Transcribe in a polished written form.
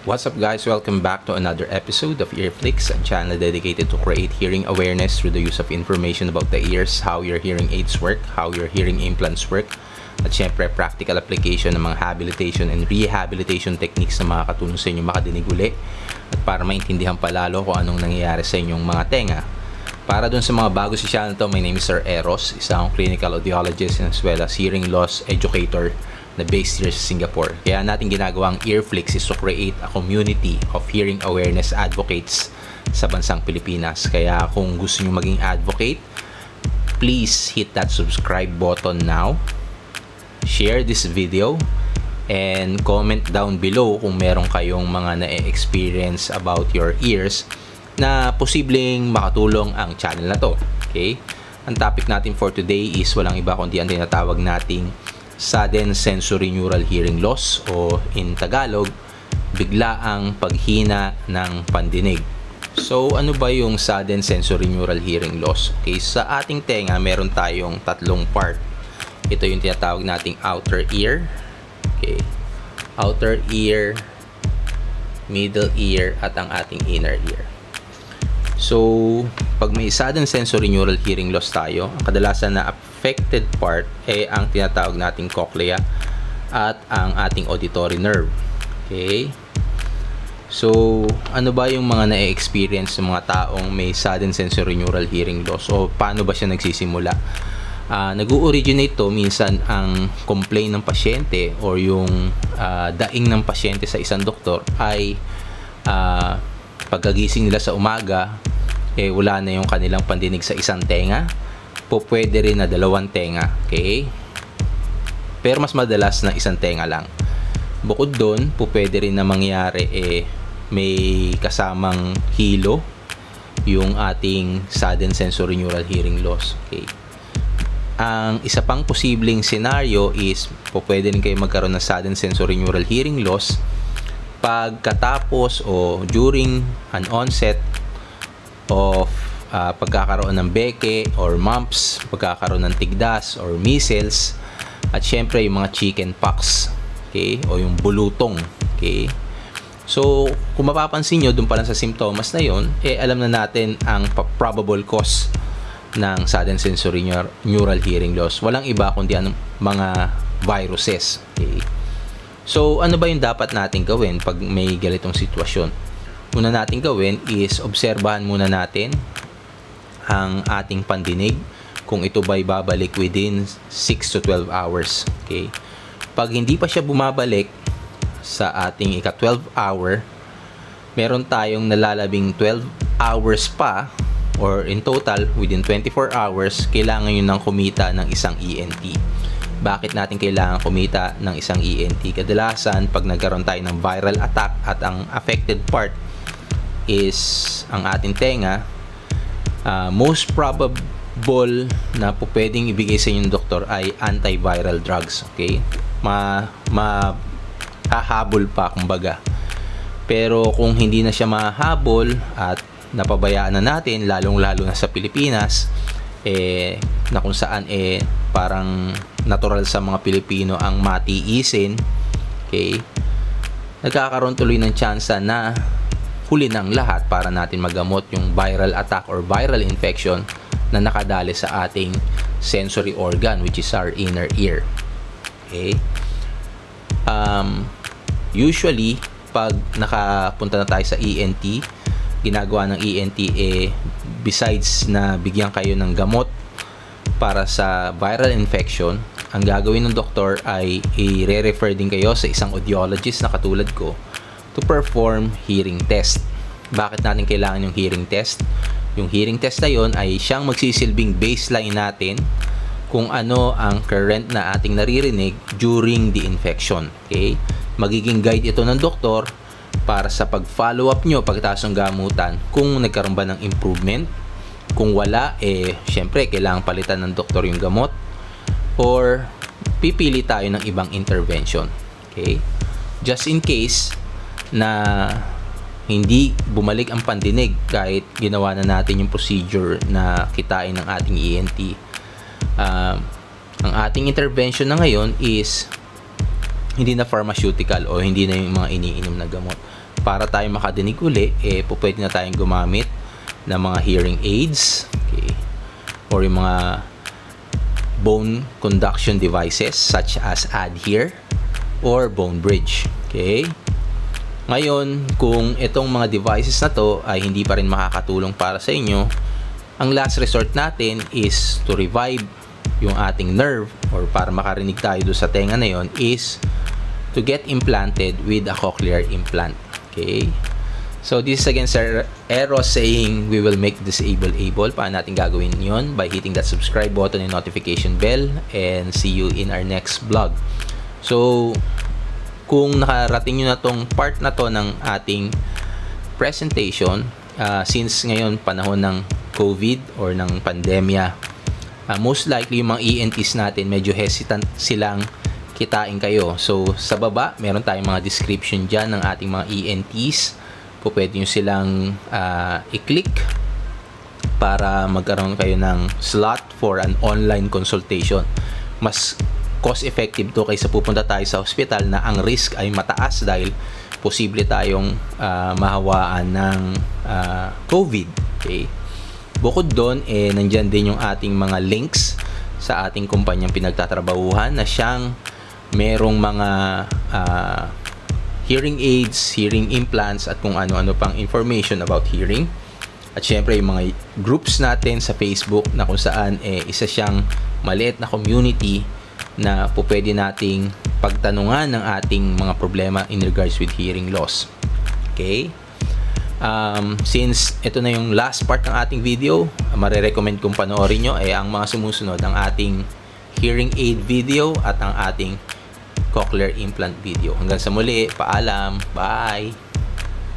What's up guys, welcome back to another episode of Earflix, a channel dedicated to create hearing awareness through the use of information about the ears, how your hearing aids work, how your hearing implants work, at syempre practical application ng mga habilitation and rehabilitation techniques na makakatulong sa inyo makadinig uli at para maintindihan palalo kung anong nangyayari sa inyong mga tenga. Para dun sa mga bago sa channel to, my name is Sir Eros, isa akong clinical audiologist as well as hearing loss educator na based here sa Singapore. Kaya natin ginagawang Earflix is to create a community of hearing awareness advocates sa bansang Pilipinas. Kaya kung gusto nyo maging advocate, please hit that subscribe button now, share this video, and comment down below kung meron kayong mga na-experience about your ears na posibleng makatulong ang channel na to. Okay? Ang topic natin for today is walang iba kundi ang tinatawag nating sudden sensory neural hearing loss o in Tagalog, biglaang paghina ng pandinig. So, ano ba yung sudden sensory neural hearing loss? Okay, sa ating tenga, meron tayong tatlong part. Ito yung tinatawag nating outer ear, okay, outer ear, middle ear, at ang ating inner ear. So, pag may sudden sensory neural hearing loss tayo, ang kadalasan na affected part ay ang tinatawag nating cochlea at ang ating auditory nerve. Okay? So, ano ba yung mga na-experience ng mga taong may sudden sensory neural hearing loss o paano ba siya nagsisimula? Nag-o-originate to minsan ang complaint ng pasyente or yung daing ng pasyente sa isang doktor ay pagkagising nila sa umaga, wala na yung kanilang pandinig sa isang tenga. Pwede rin na dalawang tenga, okay? Pero mas madalas na isang tenga lang. Bukod doon, pwede rin na mangyari may kasamang hilo yung ating sudden sensory neural hearing loss, okay? Ang isa pang posibleng scenario is pwede rin kayo magkaroon ng sudden sensory neural hearing loss pagkatapos o during an onset of pagkakaroon ng beke or mumps, pagkakaroon ng tigdas or measles, at syempre yung mga chicken pox, okay, o yung bulutong, okay. So, kung mapapansin nyo, dun pa lang sa symptoms na yun, alam na natin ang probable cause ng sudden sensory neural hearing loss. Walang iba kundi ang mga viruses, okay. So, ano ba yung dapat natin gawin pag may ganitong sitwasyon? Una natin gawin is obserbahan muna natin ang ating pandinig kung ito ba'y babalik within 6 to 12 hours. Okay? Pag hindi pa siya bumabalik sa ating ika-12 hour, meron tayong nalalabing 12 hours pa or in total within 24 hours, kailangan yun ng kumita ng isang ENT. Bakit natin kailangan kumita ng isang ENT? Kadalasan, pag nagkaroon tayo ng viral attack at ang affected part is ang ating tenga, most probable na pwedeng ibigay sa inyong doktor ay antiviral drugs, okay? Hahabol pa kumbaga. Pero kung hindi na siya mahabol at napabayaan na natin, lalong-lalo na sa Pilipinas, na kung saan parang natural sa mga Pilipino ang matiisin, okay, nagkakaroon tuloy ng tsansa na huli ng lahat para natin magamot yung viral attack or viral infection na nakadali sa ating sensory organ, which is our inner ear. Okay? Usually, pag nakapunta na tayo sa ENT, ginagawa ng ENT besides na bigyan kayo ng gamot para sa viral infection, ang gagawin ng doktor ay i-refer din kayo sa isang audiologist na katulad ko to perform hearing test. Bakit natin kailangan yung hearing test? Yung hearing test na yon ay siyang magsisilbing baseline natin kung ano ang current na ating naririnig during the infection. Okay? Magiging guide ito ng doktor para sa pag-follow up nyo pagkatapos ng gamutan kung nagkaroon ba ng improvement. Kung wala, syempre kailangan palitan ng doktor yung gamot or pipili tayo ng ibang intervention. Okay? Just in case na hindi bumalik ang pandinig kahit ginawa na natin yung procedure na kitain ng ating ENT, ang ating intervention na ngayon is hindi na pharmaceutical o hindi na yung mga iniinom na gamot. para tayo makadinig uli, pwede na tayong gumamit ng mga hearing aids, okay, or yung mga bone conduction devices such as Adhere or Bone Bridge. Okay? Ngayon, kung itong mga devices na to ay hindi pa rin makakatulong para sa inyo, ang last resort natin is to revive yung ating nerve, or para makarinig tayo doon sa tenga na yon, is to get implanted with a cochlear implant. Okay? So, this is again Sir Eros saying we will make disabled able. Paano natin gagawin yon? By hitting that subscribe button and notification bell, and see you in our next vlog. So, kung nakarating nyo na tong part na to ng ating presentation, since ngayon panahon ng COVID or ng pandemya, most likely yung mga ENTs natin medyo hesitant silang kitain kayo. So, sa baba, meron tayong mga description dyan ng ating mga ENTs. Pwede nyo silang i-click para magkaroon kayo ng slot for an online consultation. Mas cost-effective to kaysa pupunta tayo sa hospital na ang risk ay mataas dahil posible tayong mahawaan ng COVID. Okay? Bukod doon, nandyan din yung ating mga links sa ating kumpanyang pinagtatrabahuhan na siyang merong mga hearing aids, hearing implants, at kung ano-ano pang information about hearing. At syempre, yung mga groups natin sa Facebook na kung saan isa siyang maliit na community na pwede nating pagtanungan ng ating mga problema in regards with hearing loss. Okay? Since ito na yung last part ng ating video, marirecommend kong panoorin nyo ay ang mga sumusunod, ang ating hearing aid video at ang ating cochlear implant video. Hanggang sa muli, paalam, bye!